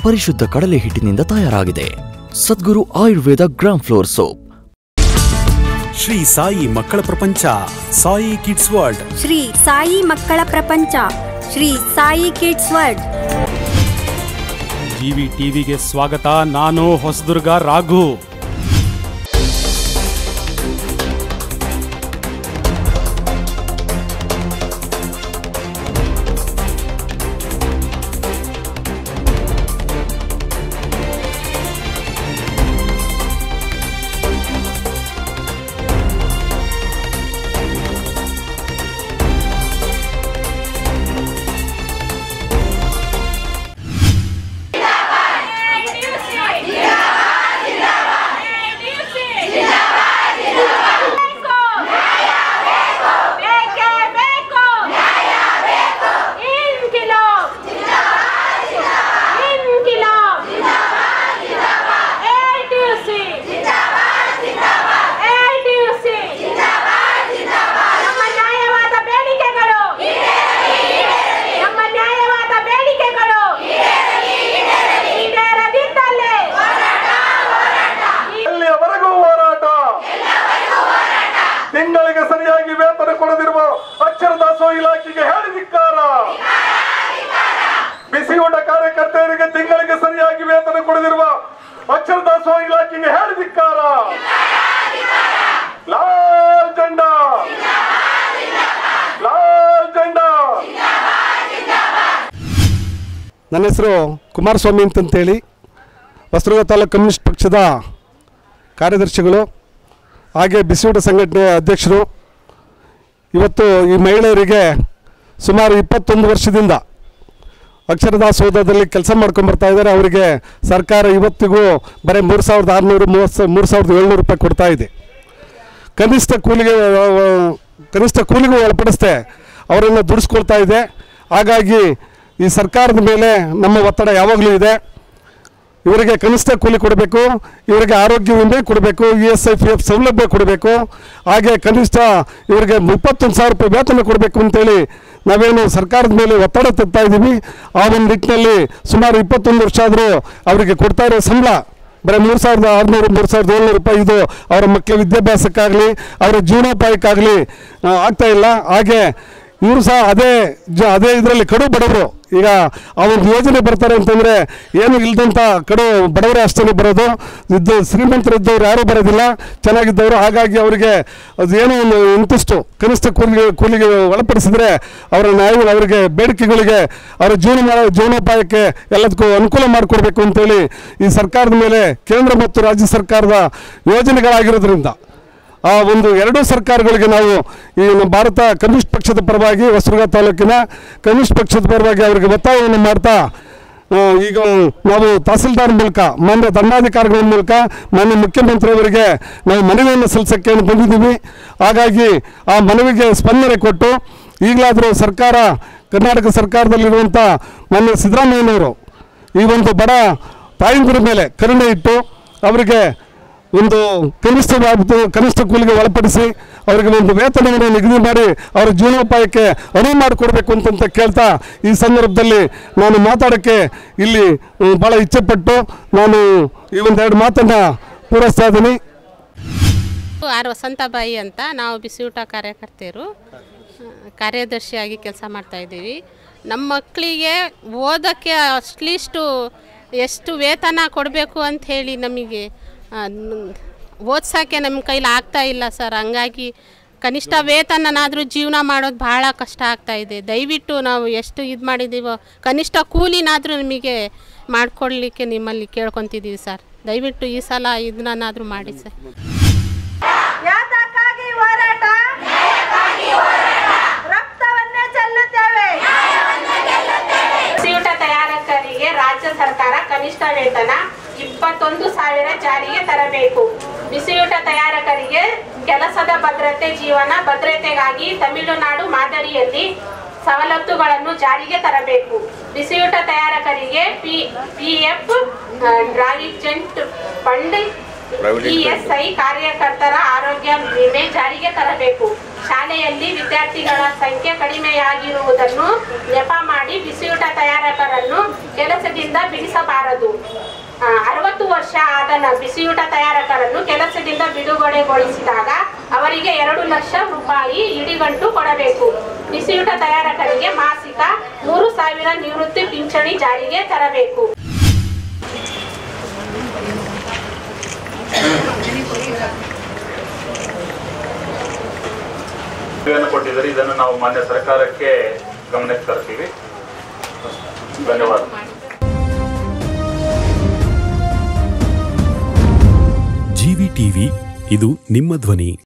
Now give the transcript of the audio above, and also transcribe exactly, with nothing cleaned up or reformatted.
ಪರಿಶುದ್ಧ ಕಡಲೆ ಹಿಟ್ಟಿನಿಂದ ತಯಾರಾಗಿದೆ. Sadguru Ayurveda gram flour soap. Shri Sai ಮಕ್ಕಳ ಪ್ರಪಂಚ, ಸಾಯಿ ಕಿಡ್ಸ್ ವರ್ಲ್ಡ್. ಶ್ರೀ ಸಾಯಿ ಮಕ್ಕಳ ಪ್ರಪಂಚ, Shri Sai kids world. GV ಟಿವಿಗೆ ಸ್ವಾಗತ. ನಾನು ಹೊಸದುರ್ಗ ರಾಘು. ತಿಂಗಳಿಗೆ ಸರಿಯಾಗಿ ವೇತನ ಕೊಡದಿರುವ ಅಕ್ಷರ ದಾಸೋಹ ಇಲಾಖೆಗೆ ಹೇಳಿ ಧಿಕ್ಕಾರ. ಬಿಸಿಯೂಟ ಕಾರ್ಯಕರ್ತೆಯರಿಗೆ ತಿಂಗಳಿಗೆ ಸರಿಯಾಗಿ ವೇತನ ಕೊಡದಿರುವ ಅಕ್ಷರ ದಾಸೋಹ ಇಲಾಖೆಗೆ ಹೇಳಿ ಧಿಕ್ಕಾರ. ಲಾಲ್ ಜಂಡಾ, ಲಾಲ್ ಜಂಡಾ. ನನ್ನ ಹೆಸರು ಕುಮಾರಸ್ವಾಮಿ ಅಂತಂತೇಳಿ, ಹೊಸದುರ್ಗ ತಾಲೂಕು ಕಮ್ಯುನಿಸ್ಟ್ ಪಕ್ಷದ ಕಾರ್ಯದರ್ಶಿಗಳು, ಹಾಗೆ ಬಿಸಿಯೂಟ ಸಂಘಟನೆಯ ಅಧ್ಯಕ್ಷರು. ಇವತ್ತು ಈ ಮಹಿಳೆಯರಿಗೆ ಸುಮಾರು ಇಪ್ಪತ್ತೊಂದು ವರ್ಷದಿಂದ ಅಕ್ಷರದಾಸೋಹದಲ್ಲಿ ಕೆಲಸ ಮಾಡ್ಕೊಂಬರ್ತಾ ಇದ್ದಾರೆ. ಅವರಿಗೆ ಸರ್ಕಾರ ಇವತ್ತಿಗೂ ಬರೀ ಮೂರು ಸಾವಿರದ ಆರುನೂರು ಮೂವತ್ತು ಮೂರು ಸಾವಿರದ ಏಳ್ನೂರು ರೂಪಾಯಿ ಕೊಡ್ತಾ ಇದೆ. ಕನಿಷ್ಠ ಕೂಲಿಗೆ ಕನಿಷ್ಠ ಕೂಲಿಗೂ ಒಳಪಡಿಸ್ದೆ ಅವರನ್ನು ದುಡಿಸ್ಕೊಳ್ತಾ ಇದೆ. ಹಾಗಾಗಿ ಈ ಸರ್ಕಾರದ ಮೇಲೆ ನಮ್ಮ ಒತ್ತಡ ಯಾವಾಗಲೂ ಇದೆ. ಇವರಿಗೆ ಕನಿಷ್ಠ ಕೂಲಿ ಕೊಡಬೇಕು, ಇವರಿಗೆ ಆರೋಗ್ಯ ವಿಮೆ ಕೊಡಬೇಕು, E S I P F ಸೌಲಭ್ಯ ಕೊಡಬೇಕು, ಹಾಗೆ ಕನಿಷ್ಠ ಇವರಿಗೆ ಇಪ್ಪತ್ತೊಂದು ಸಾವಿರ ರೂಪಾಯಿ ವೇತನ ಕೊಡಬೇಕು ಅಂತೇಳಿ ನಾವೇನು ಸರ್ಕಾರದ ಮೇಲೆ ಒತ್ತಡ ತರ್ತಾ ಇದ್ದೀವಿ. ಆ ಒಂದು ನಿಟ್ಟಿನಲ್ಲಿ ಸುಮಾರು ಇಪ್ಪತ್ತೊಂದು ವರ್ಷ ಆದರೂ ಅವರಿಗೆ ಕೊಡ್ತಾ ಇರೋ ಸಂಬಳ ಬರೀ ಮೂರು ಸಾವಿರದ ಆರುನೂರು ಮೂರು ಸಾವಿರದ ಏಳ್ನೂರು ರೂಪಾಯಿ. ಇದು ಅವರ ಮಕ್ಕಳ ವಿದ್ಯಾಭ್ಯಾಸಕ್ಕಾಗಲಿ ಅವರ ಜೀವನೋಪಾಯಕ್ಕಾಗಲಿ ಆಗ್ತಾ ಇಲ್ಲ. ಹಾಗೆ ಇವರು ಸಹ ಅದೇ ಜ ಅದೇ ಇದರಲ್ಲಿ ಕಡು ಬಡವರು. ಈಗ ಆ ಒಂದು ಯೋಜನೆ ಬರ್ತಾರೆ ಅಂತಂದರೆ ಏನು ಇಲ್ಲದಂಥ ಕಡು ಬಡವರೇ ಅಷ್ಟೇ ಬರೋದು. ಇದ್ದು ಶ್ರೀಮಂತರಿದ್ದವ್ರು ಯಾರೂ ಬರೋದಿಲ್ಲ, ಚೆನ್ನಾಗಿದ್ದವರು. ಹಾಗಾಗಿ ಅವರಿಗೆ ಅದು ಏನೋ ಒಂದು ಇಂತಿಷ್ಟು ಕನಿಷ್ಠ ಕೂಲಿಗೆ ಕೂಲಿಗೆ ಒಳಪಡಿಸಿದರೆ ಅವರ ನ್ಯಾಯ ಅವರಿಗೆ ಬೇಡಿಕೆಗಳಿಗೆ ಅವರ ಜೀವನ ಜೀವನೋಪಾಯಕ್ಕೆ ಎಲ್ಲದಕ್ಕೂ ಅನುಕೂಲ ಮಾಡಿಕೊಡ್ಬೇಕು ಅಂತೇಳಿ ಈ ಸರ್ಕಾರದ ಮೇಲೆ ಕೇಂದ್ರ ಮತ್ತು ರಾಜ್ಯ ಸರ್ಕಾರದ ಯೋಜನೆಗಳಾಗಿರೋದ್ರಿಂದ ಆ ಒಂದು ಎರಡೂ ಸರ್ಕಾರಗಳಿಗೆ ನಾವು ಈ ಭಾರತ ಕಮ್ಯುನಿಸ್ಟ್ ಪಕ್ಷದ ಪರವಾಗಿ, ಹೊಸದುರ್ಗ ತಾಲೂಕಿನ ಕಮ್ಯುನಿಸ್ಟ್ ಪಕ್ಷದ ಪರವಾಗಿ ಅವರಿಗೆ ಒತ್ತಾಯವನ್ನು ಮಾಡ್ತಾ ಈಗ ನಾವು ತಹಸೀಲ್ದಾರ್ ಮೂಲಕ, ಮಾನ್ಯ ದಂಡಾಧಿಕಾರಿಗಳ ಮೂಲಕ ಮಾನ್ಯ ಮುಖ್ಯಮಂತ್ರಿಯವರಿಗೆ ನಾವು ಮನವಿಯನ್ನು ಸಲ್ಲಿಸೋಕ್ಕೆ ಬಂದಿದ್ದೀವಿ. ಹಾಗಾಗಿ ಆ ಮನವಿಗೆ ಸ್ಪಂದನೆ ಕೊಟ್ಟು ಈಗಲಾದರೂ ಸರ್ಕಾರ, ಕರ್ನಾಟಕ ಸರ್ಕಾರದಲ್ಲಿರುವಂಥ ಮಾನ್ಯ ಸಿದ್ದರಾಮಯ್ಯನವರು ಈ ಒಂದು ಬಡ ತಾಯಂದಿರ ಮೇಲೆ ಕರುಣೆ ಇಟ್ಟು ಅವರಿಗೆ ಒಂದು ಕನಿಷ್ಠ ಕನಿಷ್ಠ ಕೂಲಿಗೆ ಒಳಪಡಿಸಿ ಅವರಿಗೆ ಒಂದು ವೇತನವನ್ನು ನಿಗದಿ ಮಾಡಿ ಅವರ ಜೀವನೋಪಾಯಕ್ಕೆ ಅನುವು ಮಾಡಿಕೊಡ್ಬೇಕು ಅಂತಂತ ಕೇಳ್ತಾ ಈ ಸಂದರ್ಭದಲ್ಲಿ ನಾನು ಮಾತಾಡೋಕ್ಕೆ ಇಲ್ಲಿ ಭಾಳ ಇಚ್ಛೆಪಟ್ಟು ನಾನು ಈ ಒಂದೆರಡು ಮಾತನ್ನು ಪೂರೈಸ್ತಾ ಇದ್ದೀನಿ. ಆರ್ ವಸಂತಬಾಯಿ ಅಂತ, ನಾವು ಬಿಸಿಯೂಟ ಕಾರ್ಯಕರ್ತೆಯರು, ಕಾರ್ಯದರ್ಶಿಯಾಗಿ ಕೆಲಸ ಮಾಡ್ತಾಯಿದ್ದೀವಿ. ನಮ್ಮ ಮಕ್ಕಳಿಗೆ ಓದೋಕ್ಕೆ ಅಟ್ಲೀಸ್ಟು ಎಷ್ಟು ವೇತನ ಕೊಡಬೇಕು ಅಂತ ಹೇಳಿ ನಮಗೆ ಓದ್ಸೋಕ್ಕೆ ನಮ್ಮ ಕೈಲಿ ಆಗ್ತಾ ಇಲ್ಲ ಸರ್. ಹಂಗಾಗಿ ಕನಿಷ್ಠ ವೇತನನಾದರೂ ಜೀವನ ಮಾಡೋದು ಭಾಳ ಕಷ್ಟ ಆಗ್ತಾಯಿದೆ. ದಯವಿಟ್ಟು ನಾವು ಎಷ್ಟು ಇದು ಮಾಡಿದ್ದೀವೋ ಕನಿಷ್ಠ ಕೂಲಿನಾದರೂ ನಿಮಗೆ ಮಾಡಿಕೊಡ್ಲಿಕ್ಕೆ ನಿಮ್ಮಲ್ಲಿ ಕೇಳ್ಕೊತಿದ್ದೀವಿ ಸರ್. ದಯವಿಟ್ಟು ಈ ಸಲ ಇದನ್ನಾದರೂ ಮಾಡಿ ಸರ್. ಬಿಸಿಯೂಟ ತಯಾರಕರಿಗೆ ರಾಜ್ಯ ಸರ್ಕಾರ ಕನಿಷ್ಠ ವೇತನ ಇಪ್ಪತ್ತೊಂದು ಸಾವಿರ ಜಾರಿಗೆ ತರಬೇಕು. ಬಿಸಿಯೂಟ ತಯಾರಕರಿಗೆ ಕೆಲಸದ ಭದ್ರತೆ, ಜೀವನ ಭದ್ರತೆಗಾಗಿ ತಮಿಳುನಾಡು ಮಾದರಿಯಲ್ಲಿ ಸವಲತ್ತುಗಳನ್ನು ಜಾರಿಗೆ ತರಬೇಕು. ಬಿಸಿಯೂಟ ತಯಾರಕರಿಗೆ P P F provident fund ESI ಕಾರ್ಯಕರ್ತರ ಆರೋಗ್ಯ ವಿಮೆ ಜಾರಿಗೆ ತರಬೇಕು. ಶಾಲೆಯಲ್ಲಿ ವಿದ್ಯಾರ್ಥಿಗಳ ಸಂಖ್ಯೆ ಕಡಿಮೆಯಾಗಿರುವುದನ್ನು ನೆಪ ಮಾಡಿ ಬಿಸಿಯೂಟ ತಯಾರಕರನ್ನು ಕೆಲಸದಿಂದ ಬಿಡಿಸಬಾರದು. ಅರವತ್ತು ವರ್ಷ ಆದ ಬಿಸಿಯೂಟ ತಯಾರಕರನ್ನು ಕೆಲಸದಿಂದ ಬಿಡುಗಡೆಗೊಳಿಸಿದಾಗ ಅವರಿಗೆ ಎರಡು ಲಕ್ಷ ರೂಪಾಯಿ ಇಡಿಗಂಟು ಕೊಡಬೇಕು. ಬಿಸಿಯೂಟ ತಯಾರಕರಿಗೆ ಮಾಸಿಕ ಮೂರು ಸಾವಿರ ನಿವೃತ್ತಿ ಪಿಂಚಣಿ ಜಾರಿಗೆ ತರಬೇಕು. ಕೊಟ್ಟಿದ್ದಾರೆ. ಇದನ್ನು ನಾವು ಮಾನ್ಯ ಸರ್ಕಾರಕ್ಕೆ ಗಮನಕ್ಕೆ ತರ್ತೀವಿ. ಧನ್ಯವಾದ. ಜಿವಿ ಟಿವಿ, ಇದು ನಿಮ್ಮ ಧ್ವನಿ.